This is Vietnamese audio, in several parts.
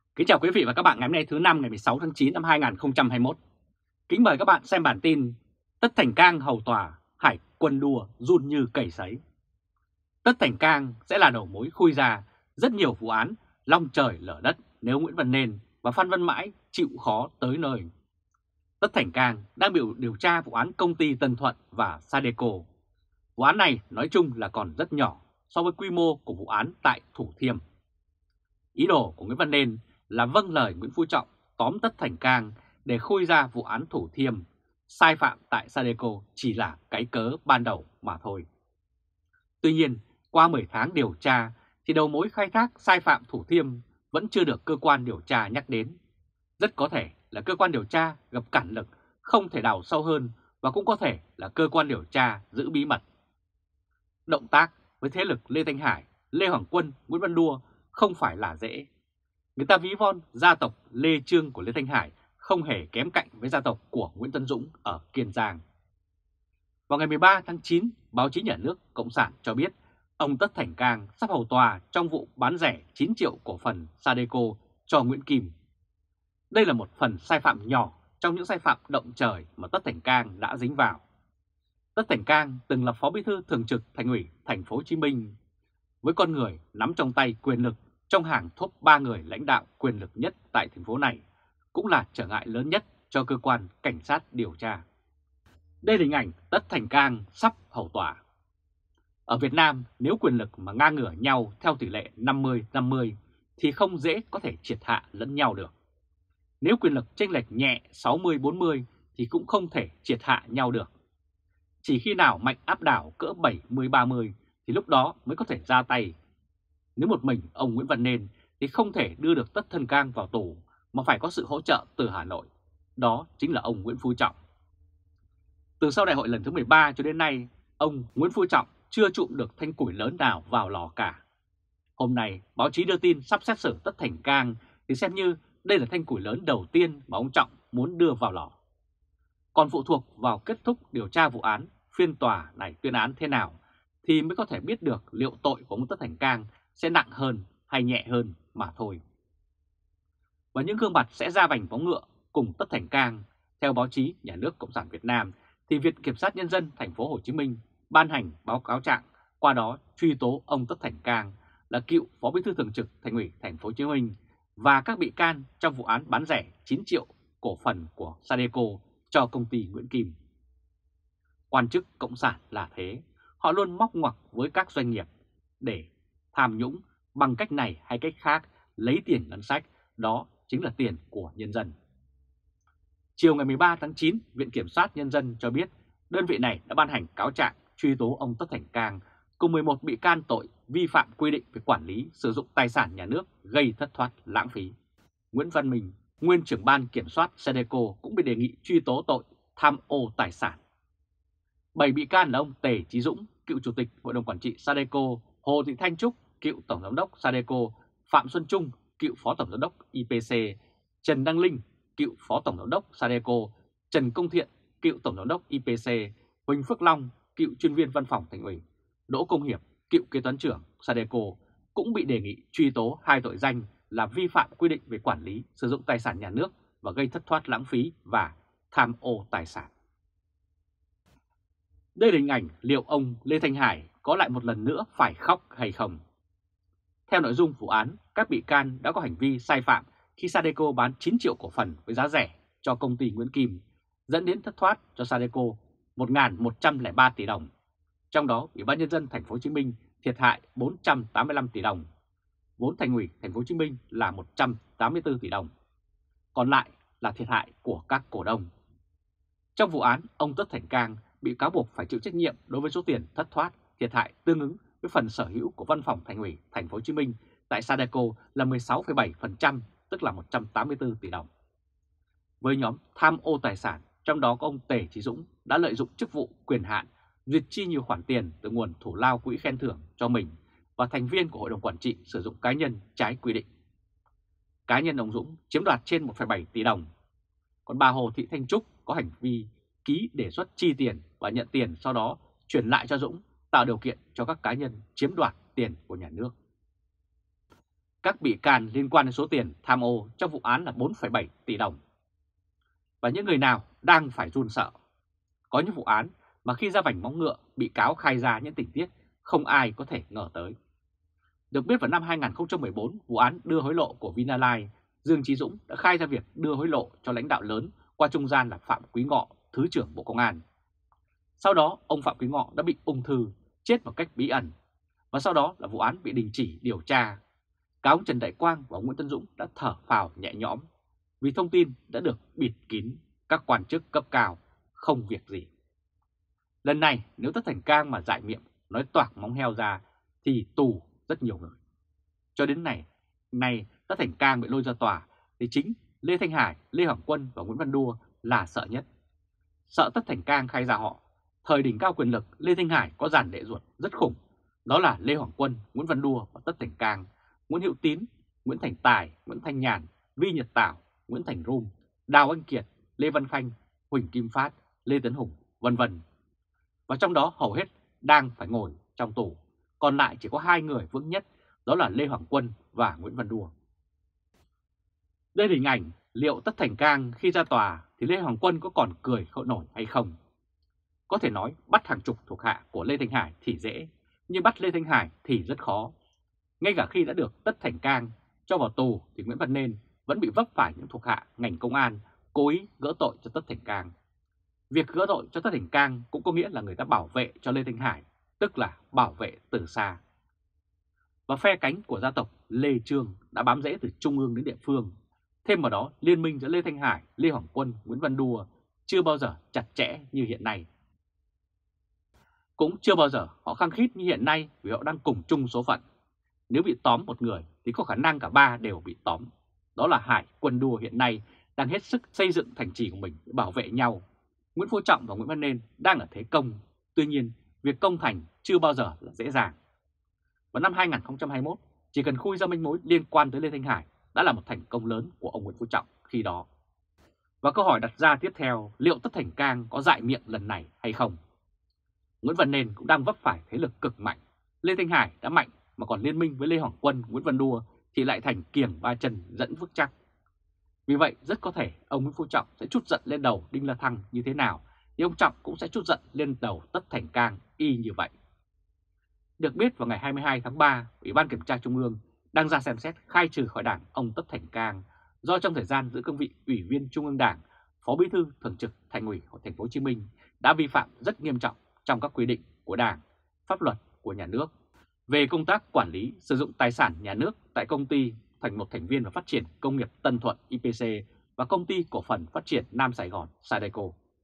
Kính chào quý vị và các bạn ngày hôm nay thứ năm ngày 16 tháng 9 năm 2021. Kính mời các bạn xem bản tin Tất Thành Cang hầu tòa, hải quân đua run như cầy sấy. Tất Thành Cang sẽ là đầu mối khui ra rất nhiều vụ án long trời lở đất nếu Nguyễn Văn Nên và Phan Văn Mãi chịu khó tới nơi. Tất Thành Cang đang bị điều tra vụ án công ty Tân Thuận và Sadeco. Vụ án này nói chung là còn rất nhỏ so với quy mô của vụ án tại Thủ Thiêm. Ý đồ của Nguyễn Văn Nên là vâng lời Nguyễn Phú Trọng tóm Tất Thành Cang để khui ra vụ án Thủ Thiêm, sai phạm tại Sadeco chỉ là cái cớ ban đầu mà thôi. Tuy nhiên, qua 10 tháng điều tra thì đầu mối khai thác sai phạm Thủ Thiêm vẫn chưa được cơ quan điều tra nhắc đến. Rất có thể là cơ quan điều tra gặp cản lực, không thể đào sâu hơn và cũng có thể là cơ quan điều tra giữ bí mật. Động tác với thế lực Lê Thanh Hải, Lê Hoàng Quân, Nguyễn Văn Đua không phải là dễ. Người ta ví von gia tộc Lê Chương của Lê Thanh Hải không hề kém cạnh với gia tộc của Nguyễn Tấn Dũng ở Kiên Giang. Vào ngày 13 tháng 9, báo chí nhà nước Cộng sản cho biết ông Tất Thành Cang sắp hầu tòa trong vụ bán rẻ 9 triệu cổ phần Sadeco cho Nguyễn Kim. Đây là một phần sai phạm nhỏ trong những sai phạm động trời mà Tất Thành Cang đã dính vào. Tất Thành Cang từng là Phó Bí thư Thường trực Thành ủy Thành phố Hồ Chí Minh, với con người nắm trong tay quyền lực trong hàng top 3 người lãnh đạo quyền lực nhất tại thành phố này, cũng là trở ngại lớn nhất cho cơ quan cảnh sát điều tra. Đây là hình ảnh Tất Thành Cang sắp hầu tòa. Ở Việt Nam, nếu quyền lực mà ngang ngửa nhau theo tỷ lệ 50-50 thì không dễ có thể triệt hạ lẫn nhau được. Nếu quyền lực chênh lệch nhẹ 60-40 thì cũng không thể triệt hạ nhau được. Chỉ khi nào mạnh áp đảo cỡ 70-30 thì lúc đó mới có thể ra tay. Nếu một mình ông Nguyễn Văn Nên thì không thể đưa được Tất Thành Cang vào tù mà phải có sự hỗ trợ từ Hà Nội. Đó chính là ông Nguyễn Phú Trọng. Từ sau đại hội lần thứ 13 cho đến nay, ông Nguyễn Phú Trọng chưa trụm được thanh củi lớn nào vào lò cả. Hôm nay, báo chí đưa tin sắp xét xử Tất Thành Cang thì xem như đây là thanh củi lớn đầu tiên mà ông Trọng muốn đưa vào lò. Còn phụ thuộc vào kết thúc điều tra vụ án, phiên tòa này tuyên án thế nào thì mới có thể biết được liệu tội của ông Tất Thành Cang sẽ nặng hơn hay nhẹ hơn mà thôi. Và những gương mặt sẽ ra vành bóng ngựa cùng Tất Thành Cang, theo báo chí Nhà nước Cộng sản Việt Nam thì Viện Kiểm sát Nhân dân Thành phố Hồ Chí Minh ban hành báo cáo trạng, qua đó truy tố ông Tất Thành Cang là cựu Phó Bí thư Thường trực Thành ủy Thành phố Hồ Chí Minh và các bị can trong vụ án bán rẻ 9 triệu cổ phần của Sadeco cho công ty Nguyễn Kim. Quan chức Cộng sản là thế, họ luôn móc ngoặc với các doanh nghiệp để tham nhũng bằng cách này hay cách khác, lấy tiền ngân sách, đó chính là tiền của nhân dân. Chiều ngày 13 tháng 9, Viện Kiểm sát Nhân dân cho biết đơn vị này đã ban hành cáo trạng truy tố ông Tất Thành Cang cùng 11 bị can tội vi phạm quy định về quản lý sử dụng tài sản nhà nước gây thất thoát lãng phí. Nguyễn Văn Minh, nguyên trưởng ban kiểm soát Sadeco cũng bị đề nghị truy tố tội tham ô tài sản. 7 bị can là ông Tề Chí Dũng, cựu chủ tịch Hội đồng Quản trị Sadeco, Hồ Thị Thanh Trúc, cựu Tổng giám đốc Sadeco, Phạm Xuân Trung, cựu Phó Tổng giám đốc IPC, Trần Đăng Linh, cựu Phó Tổng giám đốc Sadeco, Trần Công Thiện, cựu Tổng giám đốc IPC, Huỳnh Phước Long, cựu chuyên viên văn phòng Thành ủy, Đỗ Công Hiệp, cựu kế toán trưởng Sadeco cũng bị đề nghị truy tố hai tội danh là vi phạm quy định về quản lý sử dụng tài sản nhà nước và gây thất thoát lãng phí và tham ô tài sản. Đây là hình ảnh liệu ông Lê Thanh Hải có lại một lần nữa phải khóc hay không? Theo nội dung vụ án, các bị can đã có hành vi sai phạm khi Sadeco bán 9 triệu cổ phần với giá rẻ cho công ty Nguyễn Kim, dẫn đến thất thoát cho Sadeco 1.103 tỷ đồng. Trong đó, Ủy ban Nhân dân Thành phố Hồ Chí Minh thiệt hại 485 tỷ đồng, vốn Thành ủy Thành phố Hồ Chí Minh là 184 tỷ đồng, còn lại là thiệt hại của các cổ đông. Trong vụ án, ông Tất Thành Cang bị cáo buộc phải chịu trách nhiệm đối với số tiền thất thoát, thiệt hại tương ứng với phần sở hữu của Văn phòng Thành ủy Thành phố Hồ Chí Minh tại Sadeco là 16,7%, tức là 184 tỷ đồng. Với nhóm tham ô tài sản, trong đó có ông Tề Chí Dũng đã lợi dụng chức vụ quyền hạn duyệt chi nhiều khoản tiền từ nguồn thủ lao quỹ khen thưởng cho mình và thành viên của Hội đồng Quản trị sử dụng cá nhân trái quy định. Cá nhân ông Dũng chiếm đoạt trên 1,7 tỷ đồng. Còn bà Hồ Thị Thanh Trúc có hành vi ký đề xuất chi tiền và nhận tiền sau đó chuyển lại cho Dũng, tạo điều kiện cho các cá nhân chiếm đoạt tiền của nhà nước. Các bị can liên quan đến số tiền tham ô trong vụ án là 4,7 tỷ đồng. Và những người nào đang phải run sợ? Có những vụ án mà khi ra vành móng ngựa, bị cáo khai ra những tình tiết không ai có thể ngờ tới. Được biết vào năm 2014, vụ án đưa hối lộ của Vinalines, Dương Chí Dũng đã khai ra việc đưa hối lộ cho lãnh đạo lớn qua trung gian là Phạm Quý Ngọ, Thứ trưởng Bộ Công an. Sau đó, ông Phạm Quý Ngọ đã bị ung thư, chết một cách bí ẩn. Và sau đó là vụ án bị đình chỉ điều tra. Cả ông Trần Đại Quang và ông Nguyễn Tân Dũng đã thở phào nhẹ nhõm vì thông tin đã được bịt kín, các quan chức cấp cao không việc gì. Lần này nếu Tất Thành Cang mà dại miệng nói toạc móng heo ra thì tù rất nhiều người. Cho đến nay Tất Thành Cang bị lôi ra tòa thì chính Lê Thanh Hải, Lê Hoàng Quân và Nguyễn Văn Đua là sợ nhất. Sợ Tất Thành Cang khai ra họ. Thời đỉnh cao quyền lực, Lê Thanh Hải có dàn đệ ruột rất khủng. Đó là Lê Hoàng Quân, Nguyễn Văn Đua và Tất Thành Cang, Nguyễn Hữu Tín, Nguyễn Thành Tài, Nguyễn Thanh Nhàn, Vi Nhật Tảo, Nguyễn Thành Rum, Đào Anh Kiệt, Lê Văn Khanh, Huỳnh Kim Phát, Lê Tấn Hùng, vân vân. Và trong đó hầu hết đang phải ngồi trong tù, còn lại chỉ có hai người vững nhất, đó là Lê Hoàng Quân và Nguyễn Văn Đua. Đây là hình ảnh liệu Tất Thành Cang khi ra tòa thì Lê Hoàng Quân có còn cười khổ nổi hay không? Có thể nói bắt hàng chục thuộc hạ của Lê Thanh Hải thì dễ, nhưng bắt Lê Thanh Hải thì rất khó. Ngay cả khi đã được Tất Thành Cang cho vào tù thì Nguyễn Văn Nên vẫn bị vấp phải những thuộc hạ ngành công an cố ý gỡ tội cho Tất Thành Cang. Việc gỡ tội cho Tất Thành Cang cũng có nghĩa là người ta bảo vệ cho Lê Thanh Hải, tức là bảo vệ từ xa. Và phe cánh của gia tộc Lê Trương đã bám rễ từ trung ương đến địa phương. Thêm vào đó, liên minh giữa Lê Thanh Hải, Lê Hoàng Quân, Nguyễn Văn Đua chưa bao giờ chặt chẽ như hiện nay. Cũng chưa bao giờ họ khăng khít như hiện nay vì họ đang cùng chung số phận. Nếu bị tóm một người thì có khả năng cả ba đều bị tóm. Đó là Hải, Quân, Đua hiện nay đang hết sức xây dựng thành trì của mình để bảo vệ nhau. Nguyễn Phú Trọng và Nguyễn Văn Nên đang ở thế công. Tuy nhiên, việc công thành chưa bao giờ là dễ dàng. Vào năm 2021, chỉ cần khui ra manh mối liên quan tới Lê Thanh Hải đã là một thành công lớn của ông Nguyễn Phú Trọng khi đó. Và câu hỏi đặt ra tiếp theo, liệu Tất Thành Cang có dại miệng lần này hay không? Nguyễn Văn Nên cũng đang vấp phải thế lực cực mạnh. Lê Thanh Hải đã mạnh mà còn liên minh với Lê Hoàng Quân, Nguyễn Văn Đua thì lại thành kiềng ba chân dẫn vững chắc. Vì vậy rất có thể ông Nguyễn Phú Trọng sẽ trút giận lên đầu Đinh La Thăng như thế nào thì ông Trọng cũng sẽ trút giận lên đầu Tất Thành Cang y như vậy. Được biết vào ngày 22 tháng 3, Ủy ban Kiểm tra Trung ương đang ra xem xét khai trừ khỏi Đảng ông Tất Thành Cang do trong thời gian giữ cương vị Ủy viên Trung ương Đảng, Phó Bí thư Thường trực Thành ủy của Thành phố Hồ Chí Minh đã vi phạm rất nghiêm trọng trong các quy định của Đảng, pháp luật của nhà nước về công tác quản lý sử dụng tài sản nhà nước tại công ty thành một thành viên và phát triển công nghiệp Tân Thuận IPC và công ty cổ phần phát triển Nam Sài Gòn Sadeco.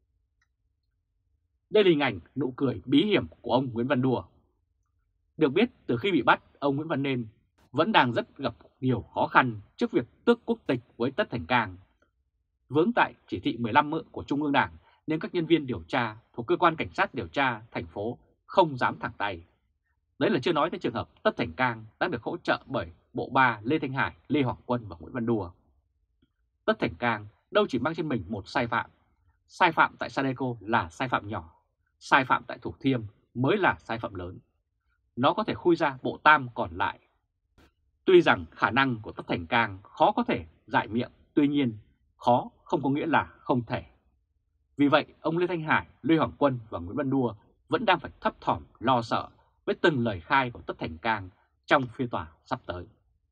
Đây là hình ảnh nụ cười bí hiểm của ông Nguyễn Văn Đua. Được biết từ khi bị bắt, ông Nguyễn Văn Nên vẫn đang rất gặp nhiều khó khăn trước việc tước quốc tịch với Tất Thành Cang. Vướng tại chỉ thị 15 của Trung ương Đảng nên các nhân viên điều tra thuộc cơ quan cảnh sát điều tra thành phố không dám thẳng tay. Đấy là chưa nói tới trường hợp Tất Thành Cang đang được hỗ trợ bởi bộ ba Lê Thanh Hải, Lê Hoàng Quân và Nguyễn Văn Đua. Tất Thành Cang đâu chỉ mang trên mình một sai phạm. Sai phạm tại Sadeco là sai phạm nhỏ, sai phạm tại Thủ Thiêm mới là sai phạm lớn. Nó có thể khui ra bộ tam còn lại. Tuy rằng khả năng của Tất Thành Cang khó có thể dại miệng, tuy nhiên khó không có nghĩa là không thể. Vì vậy, ông Lê Thanh Hải, Lê Hoàng Quân và Nguyễn Văn Đua vẫn đang phải thấp thỏm lo sợ với từng lời khai của Tất Thành Cang trong phiên tòa sắp tới.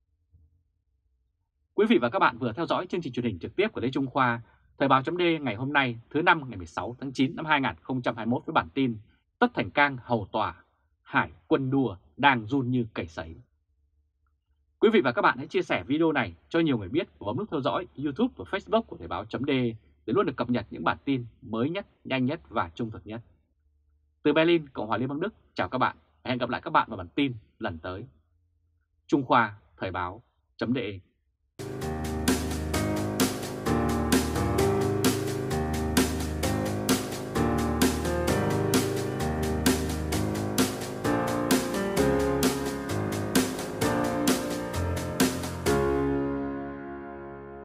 Quý vị và các bạn vừa theo dõi chương trình truyền hình trực tiếp của Lê Trung Khoa, Thời báo chấm D ngày hôm nay thứ Năm ngày 16 tháng 9 năm 2021 với bản tin Tất Thành Cang hầu tòa, Hải, Quân, Đua đang run như cầy sấy. Quý vị và các bạn hãy chia sẻ video này cho nhiều người biết và bấm nút theo dõi YouTube và Facebook của Thời báo chấm D để luôn được cập nhật những bản tin mới nhất, nhanh nhất và trung thực nhất. Từ Berlin, Cộng hòa Liên bang Đức, chào các bạn và hẹn gặp lại các bạn vào bản tin lần tới. Trung Khoa, Thời báo chấm D